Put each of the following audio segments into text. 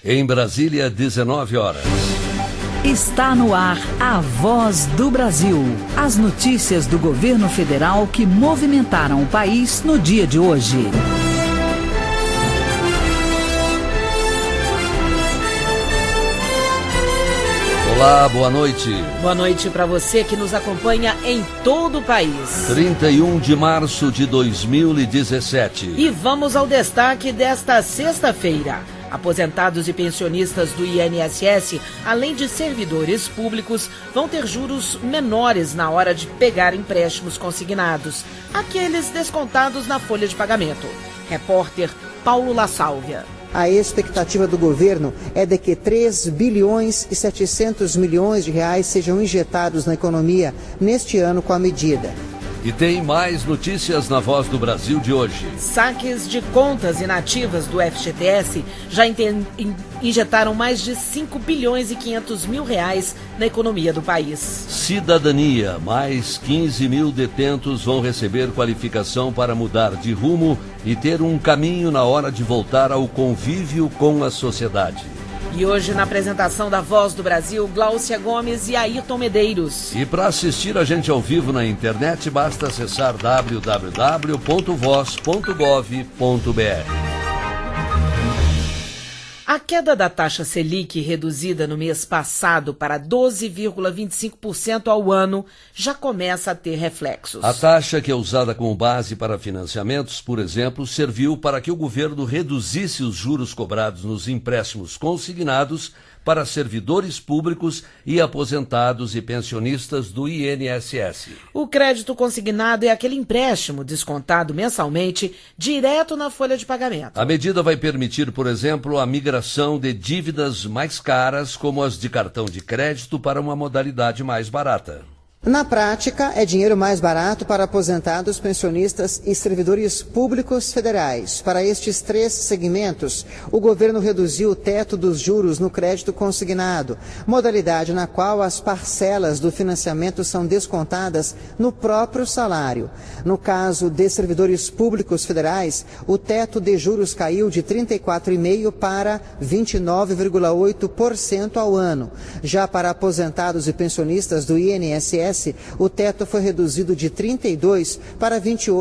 Em Brasília, 19 horas. Está no ar a Voz do Brasil. As notícias do governo federal que movimentaram o país no dia de hoje. Olá, boa noite. Boa noite para você que nos acompanha em todo o país. 31 de março de 2017. E vamos ao destaque desta sexta-feira. Aposentados e pensionistas do INSS, além de servidores públicos, vão ter juros menores na hora de pegar empréstimos consignados, aqueles descontados na folha de pagamento. Repórter Paulo La Sálvia. A expectativa do governo é de que 3 bilhões e 700 milhões de reais sejam injetados na economia neste ano com a medida. E tem mais notícias na Voz do Brasil de hoje. Saques de contas inativas do FGTS já injetaram mais de 5 bilhões e 500 mil reais na economia do país. Cidadania, mais 15 mil detentos vão receber qualificação para mudar de rumo e ter um caminho na hora de voltar ao convívio com a sociedade. E hoje, na apresentação da Voz do Brasil, Gláucia Gomes e Ayrton Medeiros. E para assistir a gente ao vivo na internet, basta acessar www.voz.gov.br. A queda da taxa Selic, reduzida no mês passado para 12,25% ao ano, já começa a ter reflexos. A taxa, que é usada como base para financiamentos, por exemplo, serviu para que o governo reduzisse os juros cobrados nos empréstimos consignados para servidores públicos e aposentados e pensionistas do INSS. O crédito consignado é aquele empréstimo descontado mensalmente direto na folha de pagamento. A medida vai permitir, por exemplo, a migração de dívidas mais caras, como as de cartão de crédito, para uma modalidade mais barata. Na prática, é dinheiro mais barato para aposentados, pensionistas e servidores públicos federais. Para estes três segmentos, o governo reduziu o teto dos juros no crédito consignado, modalidade na qual as parcelas do financiamento são descontadas no próprio salário. No caso de servidores públicos federais, o teto de juros caiu de 34,5% para 29,8% ao ano. Já para aposentados e pensionistas do INSS, o teto foi reduzido de 32% para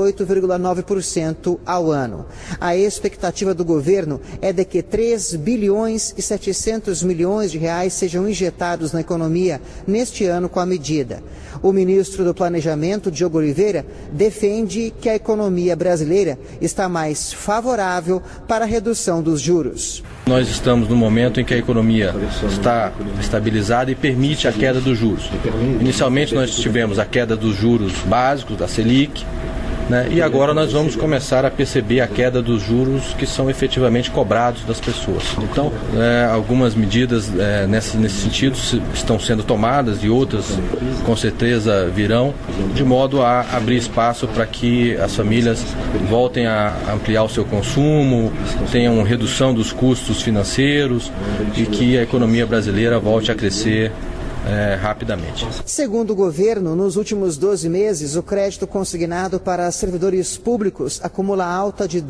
28,9% ao ano. A expectativa do governo é de que 3 bilhões e 700 milhões de reais sejam injetados na economia neste ano com a medida. O ministro do Planejamento, Diogo Oliveira, defende que a economia brasileira está mais favorável para a redução dos juros. Nós estamos no momento em que a economia está estabilizada e permite a queda dos juros. Inicialmente nós tivemos a queda dos juros básicos, da Selic, né? E agora nós vamos começar a perceber a queda dos juros que são efetivamente cobrados das pessoas. Então, algumas medidas nesse sentido estão sendo tomadas e outras com certeza virão, de modo a abrir espaço para que as famílias voltem a ampliar o seu consumo, tenham redução dos custos financeiros e que a economia brasileira volte a crescer rapidamente. Segundo o governo, nos últimos 12 meses, o crédito consignado para servidores públicos acumula alta de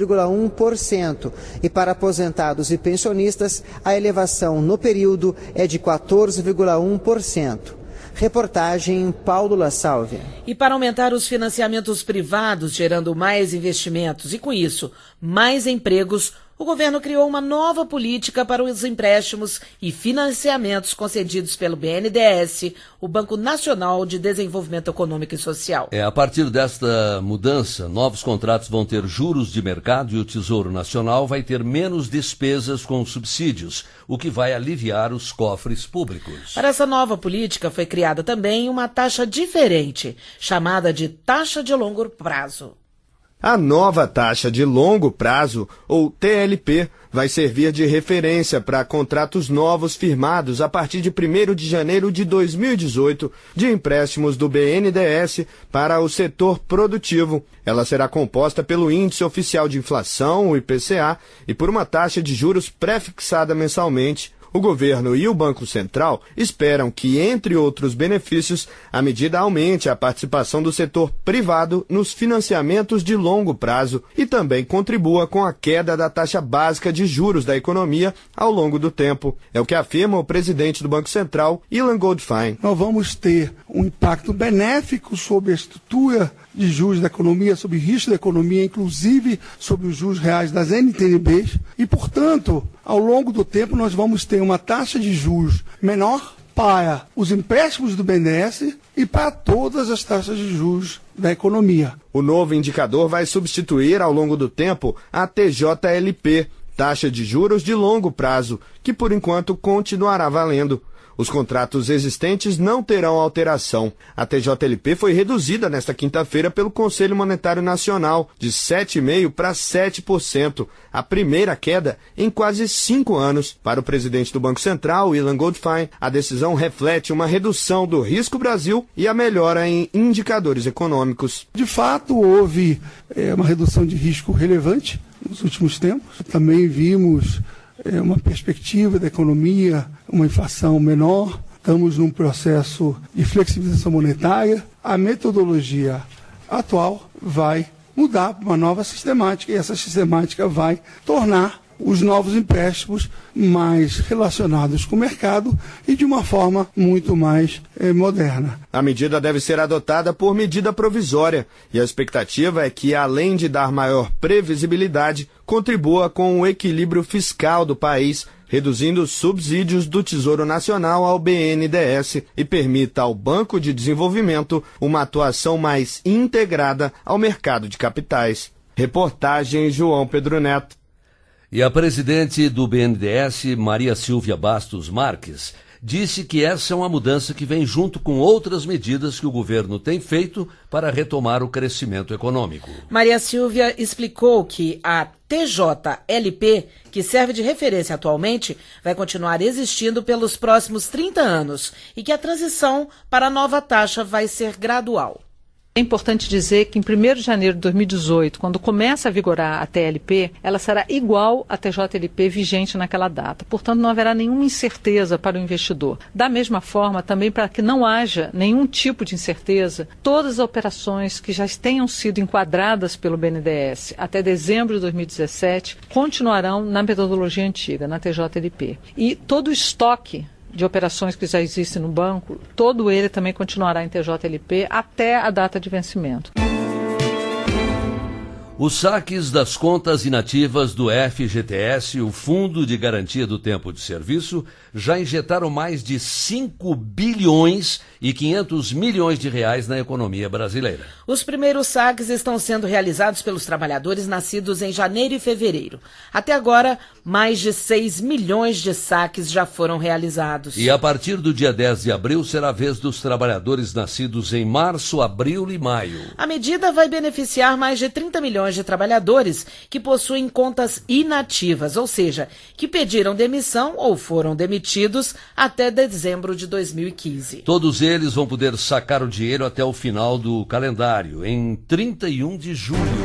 2,1% e para aposentados e pensionistas, a elevação no período é de 14,1%. Reportagem Paulo La Sálvia. E para aumentar os financiamentos privados, gerando mais investimentos e, com isso, mais empregos, o governo criou uma nova política para os empréstimos e financiamentos concedidos pelo BNDES, o Banco Nacional de Desenvolvimento Econômico e Social. A partir desta mudança, novos contratos vão ter juros de mercado e o Tesouro Nacional vai ter menos despesas com subsídios, o que vai aliviar os cofres públicos. Para essa nova política foi criada também uma taxa diferente, chamada de taxa de longo prazo. A nova taxa de longo prazo, ou TLP, vai servir de referência para contratos novos firmados a partir de 1º de janeiro de 2018 de empréstimos do BNDES para o setor produtivo. Ela será composta pelo Índice Oficial de Inflação, o IPCA, e por uma taxa de juros pré-fixada mensalmente. O governo e o Banco Central esperam que, entre outros benefícios, a medida aumente a participação do setor privado nos financiamentos de longo prazo e também contribua com a queda da taxa básica de juros da economia ao longo do tempo. É o que afirma o presidente do Banco Central, Ilan Goldfein. Nós vamos ter um impacto benéfico sobre a estrutura de juros da economia, sobre o risco da economia, inclusive sobre os juros reais das NTNBs e, portanto, ao longo do tempo nós vamos ter uma taxa de juros menor para os empréstimos do BNDES e para todas as taxas de juros da economia. O novo indicador vai substituir ao longo do tempo a TJLP, taxa de juros de longo prazo, que por enquanto continuará valendo. Os contratos existentes não terão alteração. A TJLP foi reduzida nesta quinta-feira pelo Conselho Monetário Nacional, de 7,5% para 7%, a primeira queda em quase 5 anos. Para o presidente do Banco Central, Ilan Goldfein, a decisão reflete uma redução do risco Brasil e a melhora em indicadores econômicos. De fato, houve uma redução de risco relevante nos últimos tempos. Também vimos uma perspectiva da economia, uma inflação menor, estamos num processo de flexibilização monetária. A metodologia atual vai mudar para uma nova sistemática e essa sistemática vai tornar os novos empréstimos mais relacionados com o mercado e de uma forma muito mais moderna. A medida deve ser adotada por medida provisória e a expectativa é que, além de dar maior previsibilidade, contribua com o equilíbrio fiscal do país, reduzindo os subsídios do Tesouro Nacional ao BNDES e permita ao Banco de Desenvolvimento uma atuação mais integrada ao mercado de capitais. Reportagem João Pedro Neto. E a presidente do BNDES, Maria Silvia Bastos Marques, disse que essa é uma mudança que vem junto com outras medidas que o governo tem feito para retomar o crescimento econômico. Maria Silvia explicou que a TJLP, que serve de referência atualmente, vai continuar existindo pelos próximos 30 anos e que a transição para a nova taxa vai ser gradual. É importante dizer que em 1º de janeiro de 2018, quando começa a vigorar a TLP, ela será igual à TJLP vigente naquela data. Portanto, não haverá nenhuma incerteza para o investidor. Da mesma forma, também para que não haja nenhum tipo de incerteza, todas as operações que já tenham sido enquadradas pelo BNDES até dezembro de 2017 continuarão na metodologia antiga, na TJLP. E todo o estoque de operações que já existem no banco, todo ele também continuará em TJLP até a data de vencimento. Os saques das contas inativas do FGTS, o Fundo de Garantia do Tempo de Serviço, já injetaram mais de 5 bilhões e 500 milhões de reais na economia brasileira. Os primeiros saques estão sendo realizados pelos trabalhadores nascidos em janeiro e fevereiro. Até agora, mais de 6 milhões de saques já foram realizados. E a partir do dia 10 de abril será a vez dos trabalhadores nascidos em março, abril e maio. A medida vai beneficiar mais de 30 milhões de trabalhadores que possuem contas inativas, ou seja, que pediram demissão ou foram demitidos até dezembro de 2015. Todos eles vão poder sacar o dinheiro até o final do calendário, em 31 de julho.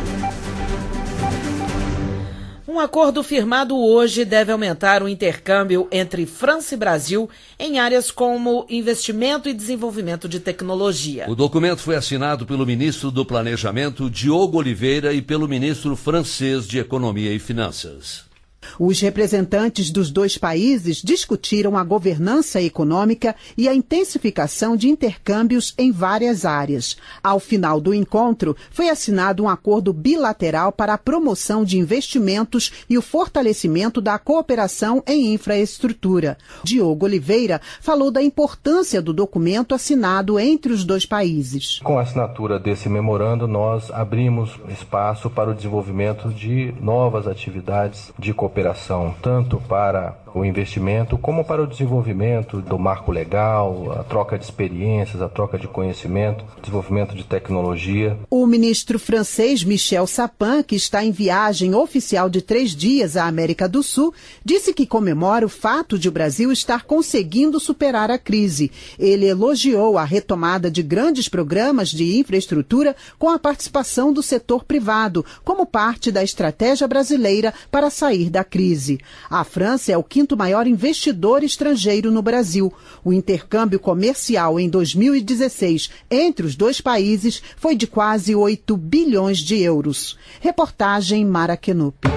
Um acordo firmado hoje deve aumentar o intercâmbio entre França e Brasil em áreas como investimento e desenvolvimento de tecnologia. O documento foi assinado pelo ministro do Planejamento, Diogo Oliveira, e pelo ministro francês de Economia e Finanças. Os representantes dos dois países discutiram a governança econômica e a intensificação de intercâmbios em várias áreas. Ao final do encontro, foi assinado um acordo bilateral para a promoção de investimentos e o fortalecimento da cooperação em infraestrutura. Diogo Oliveira falou da importância do documento assinado entre os dois países. Com a assinatura desse memorando, nós abrimos espaço para o desenvolvimento de novas atividades de cooperação, tanto para o investimento como para o desenvolvimento do marco legal, a troca de experiências, a troca de conhecimento, desenvolvimento de tecnologia. O ministro francês Michel Sapin, que está em viagem oficial de 3 dias à América do Sul, disse que comemora o fato de o Brasil estar conseguindo superar a crise. Ele elogiou a retomada de grandes programas de infraestrutura com a participação do setor privado, como parte da estratégia brasileira para sair da da crise. A França é o 5º maior investidor estrangeiro no Brasil. O intercâmbio comercial em 2016 entre os dois países foi de quase 8 bilhões de euros. Reportagem Mara Kenup.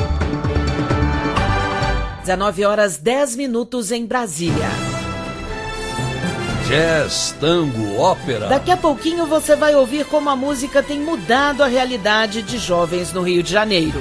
19h10 em Brasília. Jazz, tango, ópera. Daqui a pouquinho você vai ouvir como a música tem mudado a realidade de jovens no Rio de Janeiro.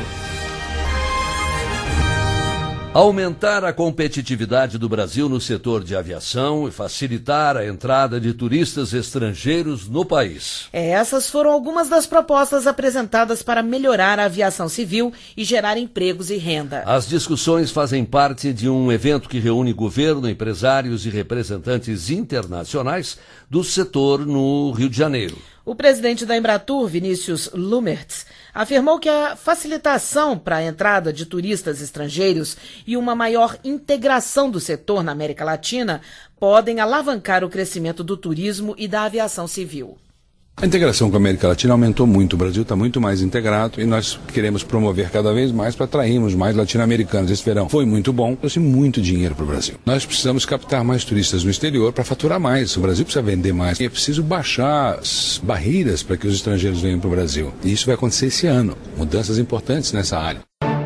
Aumentar a competitividade do Brasil no setor de aviação e facilitar a entrada de turistas estrangeiros no país. Essas foram algumas das propostas apresentadas para melhorar a aviação civil e gerar empregos e renda. As discussões fazem parte de um evento que reúne governo, empresários e representantes internacionais do setor no Rio de Janeiro. O presidente da Embratur, Vinícius Lumertz, afirmou que a facilitação para a entrada de turistas estrangeiros e uma maior integração do setor na América Latina podem alavancar o crescimento do turismo e da aviação civil. A integração com a América Latina aumentou muito, o Brasil está muito mais integrado e nós queremos promover cada vez mais para atrairmos mais latino-americanos. Esse verão foi muito bom, trouxe muito dinheiro para o Brasil. Nós precisamos captar mais turistas no exterior para faturar mais, o Brasil precisa vender mais. E é preciso baixar as barreiras para que os estrangeiros venham para o Brasil. E isso vai acontecer esse ano, mudanças importantes nessa área.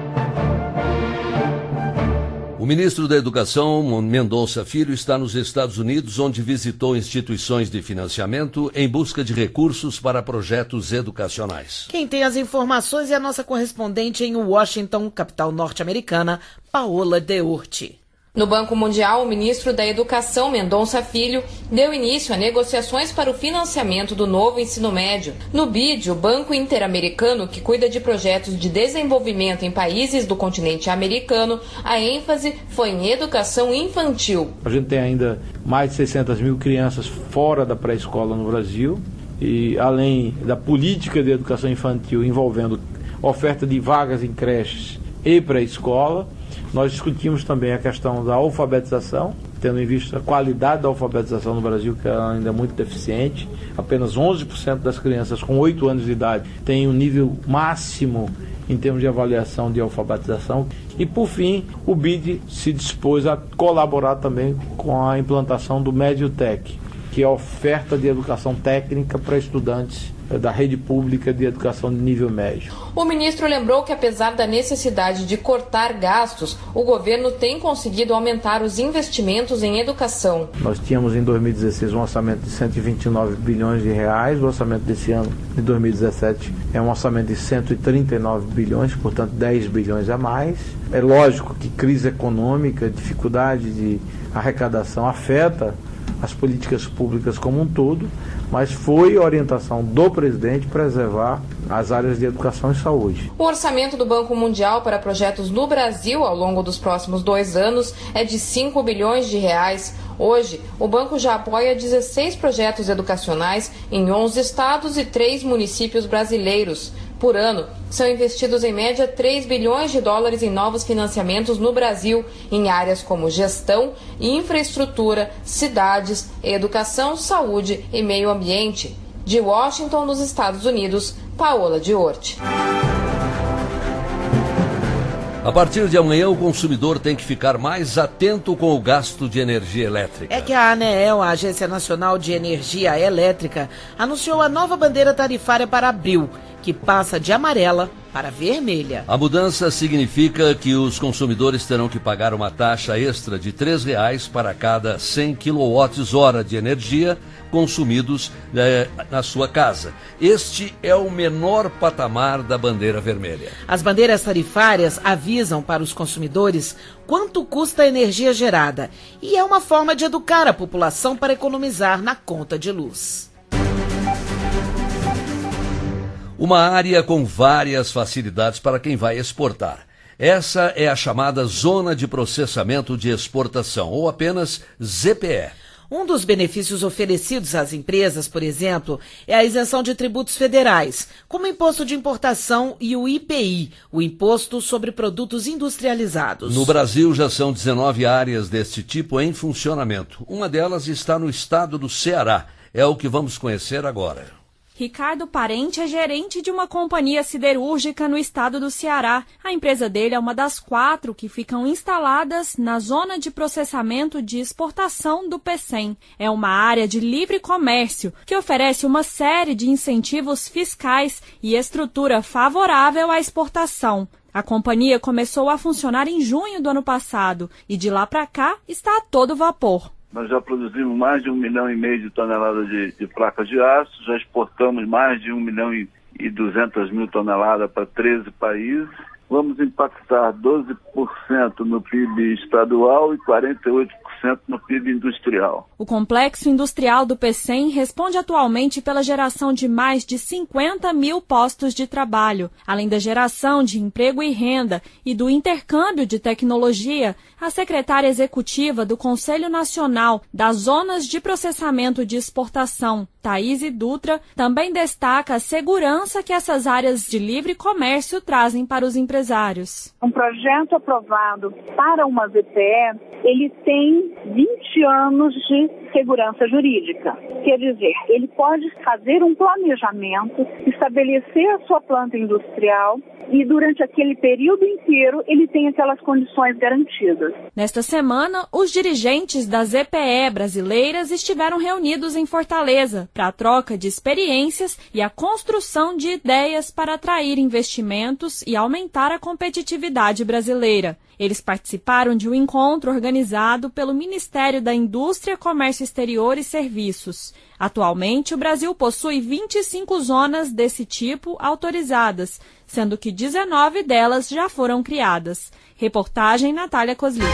O ministro da Educação, Mendonça Filho, está nos Estados Unidos, onde visitou instituições de financiamento em busca de recursos para projetos educacionais. Quem tem as informações é a nossa correspondente em Washington, capital norte-americana, Paola de Urti. No Banco Mundial, o ministro da Educação, Mendonça Filho, deu início a negociações para o financiamento do novo ensino médio. No BID, o Banco Interamericano, que cuida de projetos de desenvolvimento em países do continente americano, a ênfase foi em educação infantil. A gente tem ainda mais de 600 mil crianças fora da pré-escola no Brasil, e além da política de educação infantil envolvendo oferta de vagas em creches e pré-escola, nós discutimos também a questão da alfabetização, tendo em vista a qualidade da alfabetização no Brasil, que é ainda muito deficiente. Apenas 11% das crianças com 8 anos de idade têm um nível máximo em termos de avaliação de alfabetização. E, por fim, o BID se dispôs a colaborar também com a implantação do MedioTech, que é a oferta de educação técnica para estudantes da rede pública de educação de nível médio. O ministro lembrou que, apesar da necessidade de cortar gastos, o governo tem conseguido aumentar os investimentos em educação. Nós tínhamos em 2016 um orçamento de 129 bilhões de reais, o orçamento desse ano, de 2017, é um orçamento de 139 bilhões, portanto 10 bilhões a mais. É lógico que crise econômica, dificuldade de arrecadação afeta as políticas públicas como um todo, mas foi orientação do presidente preservar as áreas de educação e saúde. O orçamento do Banco Mundial para projetos no Brasil ao longo dos próximos 2 anos é de 5 bilhões de reais. Hoje, o banco já apoia 16 projetos educacionais em 11 estados e 3 municípios brasileiros. Por ano, são investidos em média 3 bilhões de dólares em novos financiamentos no Brasil, em áreas como gestão, infraestrutura, cidades, educação, saúde e meio ambiente. De Washington, nos Estados Unidos, Paola de Urti. A partir de amanhã, o consumidor tem que ficar mais atento com o gasto de energia elétrica. É que a ANEEL, a Agência Nacional de Energia Elétrica, anunciou a nova bandeira tarifária para abril, que passa de amarela para vermelha. A mudança significa que os consumidores terão que pagar uma taxa extra de R$ 3,00 para cada 100 kWh de energia consumidos na sua casa. Este é o menor patamar da bandeira vermelha. As bandeiras tarifárias avisam para os consumidores quanto custa a energia gerada e é uma forma de educar a população para economizar na conta de luz. Uma área com várias facilidades para quem vai exportar. Essa é a chamada Zona de Processamento de Exportação, ou apenas ZPE. Um dos benefícios oferecidos às empresas, por exemplo, é a isenção de tributos federais, como o Imposto de Importação e o IPI, o Imposto sobre Produtos Industrializados. No Brasil já são 19 áreas deste tipo em funcionamento. Uma delas está no estado do Ceará. É o que vamos conhecer agora. Ricardo Parente é gerente de uma companhia siderúrgica no estado do Ceará. A empresa dele é uma das 4 que ficam instaladas na zona de processamento de exportação do PECEM. É uma área de livre comércio que oferece uma série de incentivos fiscais e estrutura favorável à exportação. A companhia começou a funcionar em junho do ano passado e de lá para cá está a todo vapor. Nós já produzimos mais de 1,5 milhão de toneladas de placas de aço, já exportamos mais de 1.200.000 toneladas para 13 países. Vamos impactar 12% no PIB estadual e 48% no PIB industrial. O complexo industrial do PECEM responde atualmente pela geração de mais de 50 mil postos de trabalho. Além da geração de emprego e renda e do intercâmbio de tecnologia, a secretária executiva do Conselho Nacional das Zonas de Processamento de Exportação, Thaís Dutra, também destaca a segurança que essas áreas de livre comércio trazem para os empresários. Um projeto aprovado para uma ZPE, ele tem 20 anos de segurança jurídica. Quer dizer, ele pode fazer um planejamento, estabelecer a sua planta industrial e durante aquele período inteiro ele tem aquelas condições garantidas. Nesta semana, os dirigentes das ZPE brasileiras estiveram reunidos em Fortaleza para a troca de experiências e a construção de ideias para atrair investimentos e aumentar a competitividade brasileira. Eles participaram de um encontro organizado pelo Ministério da Indústria, Comércio Exterior e Serviços. Atualmente, o Brasil possui 25 zonas desse tipo autorizadas, sendo que 19 delas já foram criadas. Reportagem Natália Kozlik.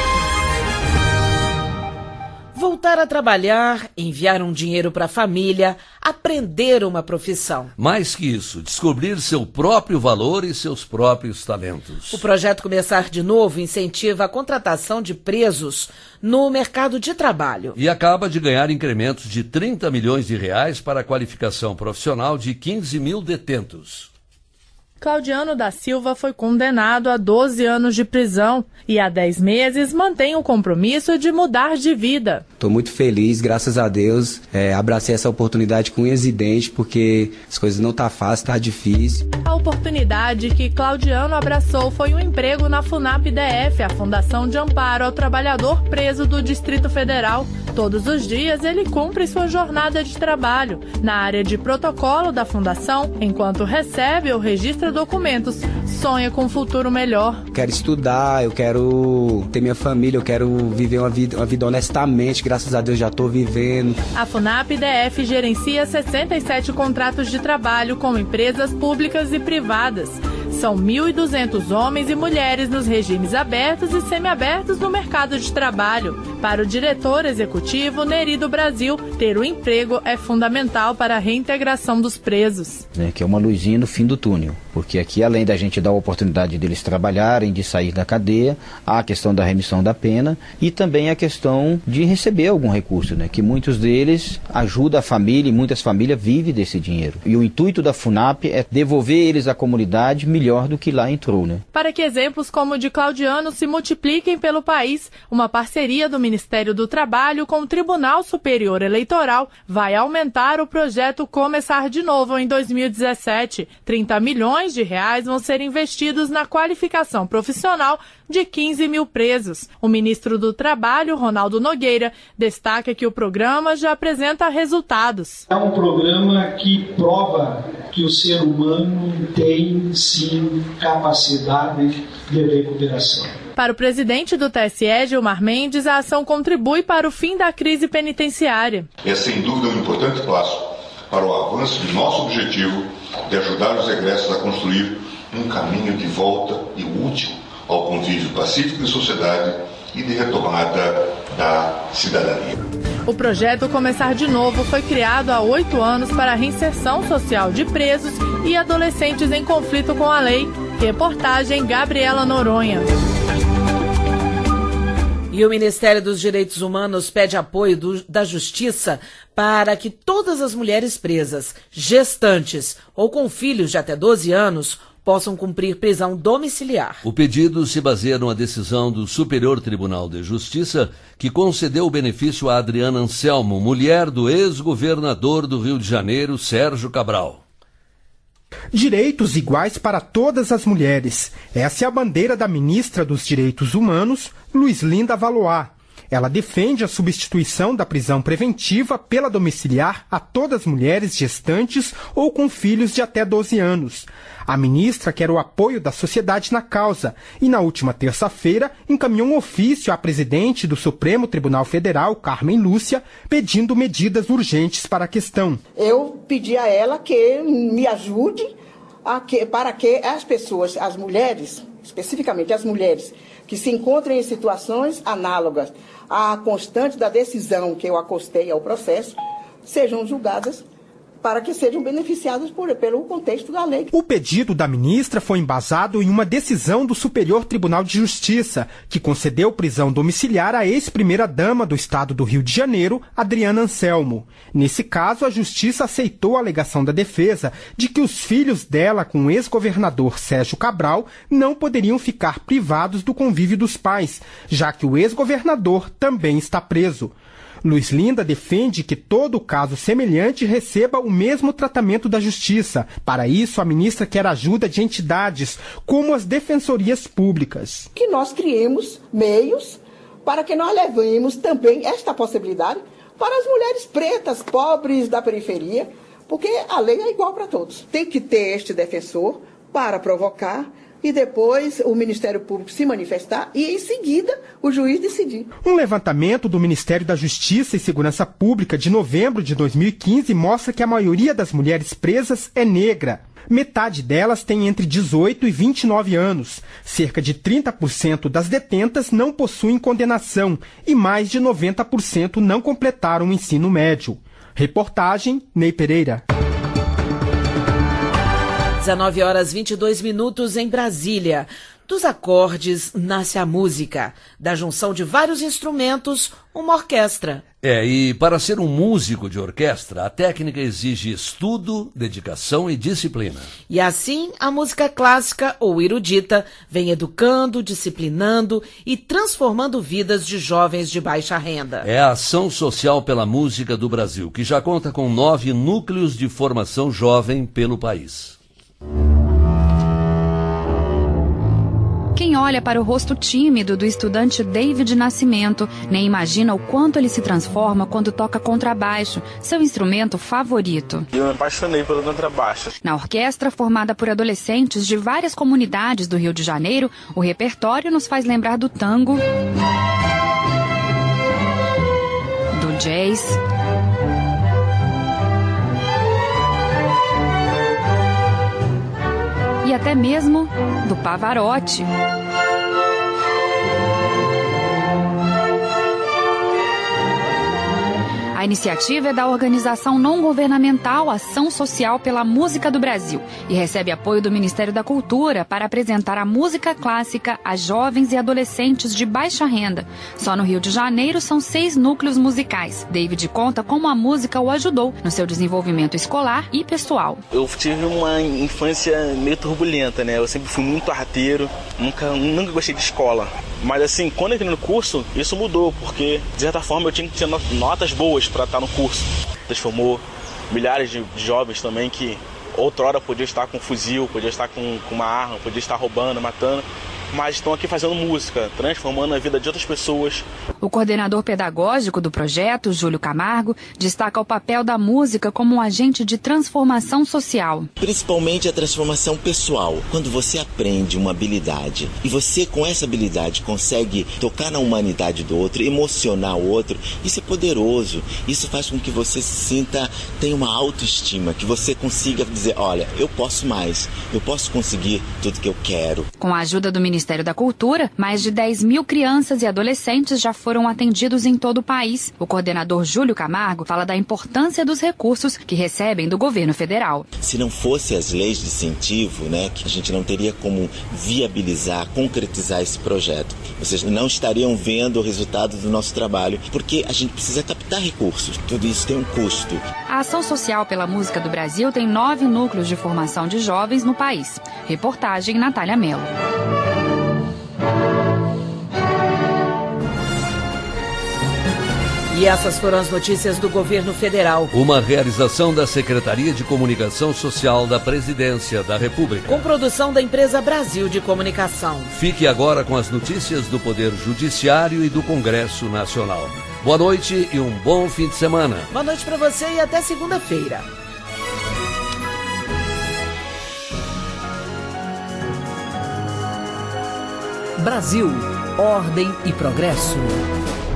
Voltar a trabalhar, enviar um dinheiro para a família, aprender uma profissão. Mais que isso, descobrir seu próprio valor e seus próprios talentos. O projeto Começar de Novo incentiva a contratação de presos no mercado de trabalho. E acaba de ganhar incrementos de R$30 milhões para a qualificação profissional de 15 mil detentos. Claudiano da Silva foi condenado a 12 anos de prisão e há 10 meses mantém o compromisso de mudar de vida. Estou muito feliz, graças a Deus, abracei essa oportunidade com unhas e dentes, porque as coisas não tá fácil, tá difícil. A oportunidade que Claudiano abraçou foi um emprego na FUNAP-DF, a Fundação de Amparo ao Trabalhador Preso do Distrito Federal. Todos os dias ele cumpre sua jornada de trabalho na área de protocolo da Fundação, enquanto recebe ou registra documentos, sonha com um futuro melhor. Quero estudar, eu quero ter minha família, eu quero viver uma vida honestamente, graças a Deus já estou vivendo. A FUNAP-DF gerencia 67 contratos de trabalho com empresas públicas e privadas. São 1.200 homens e mulheres nos regimes abertos e semiabertos no mercado de trabalho. Para o diretor executivo Neri do Brasil, ter um emprego é fundamental para a reintegração dos presos. Que é uma luzinha no fim do túnel, porque aqui, além da gente dar a oportunidade deles trabalharem, de sair da cadeia, há a questão da remissão da pena e também a questão de receber algum recurso, que muitos deles ajudam a família e muitas famílias vivem desse dinheiro. E o intuito da FUNAP é devolver eles à comunidade melhor do que lá entrou, Para que exemplos como o de Claudiano se multipliquem pelo país, uma parceria do Ministério do Trabalho com o Tribunal Superior Eleitoral vai aumentar o projeto Começar de Novo em 2017. R$30 milhões vão ser investidos na qualificação profissional de 15 mil presos. O ministro do Trabalho, Ronaldo Nogueira, destaca que o programa já apresenta resultados. É um programa que prova que o ser humano tem, sim, capacidade de recuperação. Para o presidente do TSE, Gilmar Mendes, a ação contribui para o fim da crise penitenciária. É sem dúvida um importante passo para o avanço de nosso objetivo de ajudar os egressos a construir um caminho de volta e útil ao convívio pacífico em sociedade e de retomada da cidadania. O projeto Começar de Novo foi criado há 8 anos para a reinserção social de presos e adolescentes em conflito com a lei. Reportagem Gabriela Noronha. E o Ministério dos Direitos Humanos pede apoio da Justiça para que todas as mulheres presas, gestantes ou com filhos de até 12 anos possam cumprir prisão domiciliar. O pedido se baseia numa decisão do Superior Tribunal de Justiça que concedeu o benefício a Adriana Anselmo, mulher do ex-governador do Rio de Janeiro, Sérgio Cabral. Direitos iguais para todas as mulheres. Essa é a bandeira da ministra dos Direitos Humanos, Luizlinda Valois. Ela defende a substituição da prisão preventiva pela domiciliar a todas as mulheres gestantes ou com filhos de até 12 anos. A ministra quer o apoio da sociedade na causa e, na última terça-feira, encaminhou um ofício à presidente do Supremo Tribunal Federal, Carmen Lúcia, pedindo medidas urgentes para a questão. Eu pedi a ela que me ajude para que as pessoas, as mulheres, especificamente as mulheres, que se encontrem em situações análogas à constante da decisão que eu acostei ao processo, sejam julgadas para que sejam beneficiadas pelo contexto da lei. O pedido da ministra foi embasado em uma decisão do Superior Tribunal de Justiça, que concedeu prisão domiciliar à ex-primeira-dama do estado do Rio de Janeiro, Adriana Anselmo. Nesse caso, a Justiça aceitou a alegação da defesa de que os filhos dela com o ex-governador Sérgio Cabral não poderiam ficar privados do convívio dos pais, já que o ex-governador também está preso. Luizlinda defende que todo caso semelhante receba o mesmo tratamento da Justiça. Para isso, a ministra quer ajuda de entidades, como as defensorias públicas. Que nós criemos meios para que nós levemos também esta possibilidade para as mulheres pretas, pobres da periferia, porque a lei é igual para todos. Tem que ter este defensor para provocar e depois o Ministério Público se manifestar e, em seguida, o juiz decidir. Um levantamento do Ministério da Justiça e Segurança Pública de novembro de 2015 mostra que a maioria das mulheres presas é negra. Metade delas tem entre 18 e 29 anos. Cerca de 30% das detentas não possuem condenação e mais de 90% não completaram o ensino médio. Reportagem, Ney Pereira. 19 horas 22 minutos em Brasília. Dos acordes nasce a música. Da junção de vários instrumentos, uma orquestra. E para ser um músico de orquestra, a técnica exige estudo, dedicação e disciplina. E assim, a música clássica ou erudita vem educando, disciplinando e transformando vidas de jovens de baixa renda. É a Ação Social pela Música do Brasil, que já conta com 9 núcleos de formação jovem pelo país. Quem olha para o rosto tímido do estudante David Nascimento nem imagina o quanto ele se transforma quando toca contrabaixo, seu instrumento favorito. Eu me apaixonei pelo contrabaixo. Na orquestra, formada por adolescentes de várias comunidades do Rio de Janeiro, o repertório nos faz lembrar do tango, do jazz, e até mesmo do Pavarotti. A iniciativa é da organização não-governamental Ação Social pela Música do Brasil e recebe apoio do Ministério da Cultura para apresentar a música clássica a jovens e adolescentes de baixa renda. Só no Rio de Janeiro são 6 núcleos musicais. David conta como a música o ajudou no seu desenvolvimento escolar e pessoal. Eu tive uma infância meio turbulenta, né? Eu sempre fui muito arteiro, nunca gostei de escola. Mas assim, quando eu entrei no curso, isso mudou, porque de certa forma eu tinha que ter notas boas para estar no curso. Transformou milhares de jovens também que outrora podiam estar com um fuzil, podiam estar com uma arma, podiam estar roubando, matando, mas estão aqui fazendo música, transformando a vida de outras pessoas. O coordenador pedagógico do projeto, Júlio Camargo, destaca o papel da música como um agente de transformação social. Principalmente a transformação pessoal. Quando você aprende uma habilidade e você com essa habilidade consegue tocar na humanidade do outro, emocionar o outro, isso é poderoso. Isso faz com que você se sinta, tenha uma autoestima, que você consiga dizer, olha, eu posso mais, eu posso conseguir tudo que eu quero. Com a ajuda do Ministério da Cultura, mais de 10 mil crianças e adolescentes já foram atendidos em todo o país. O coordenador Júlio Camargo fala da importância dos recursos que recebem do governo federal. Se não fossem as leis de incentivo, né, que a gente não teria como viabilizar, concretizar esse projeto. Vocês não estariam vendo o resultado do nosso trabalho, porque a gente precisa captar recursos. Tudo isso tem um custo. A Ação Social pela Música do Brasil tem 9 núcleos de formação de jovens no país. Reportagem Natália Mello. E essas foram as notícias do governo federal. Uma realização da Secretaria de Comunicação Social da Presidência da República. Com produção da Empresa Brasil de Comunicação. Fique agora com as notícias do Poder Judiciário e do Congresso Nacional. Boa noite e um bom fim de semana. Boa noite para você e até segunda-feira. Brasil, ordem e progresso.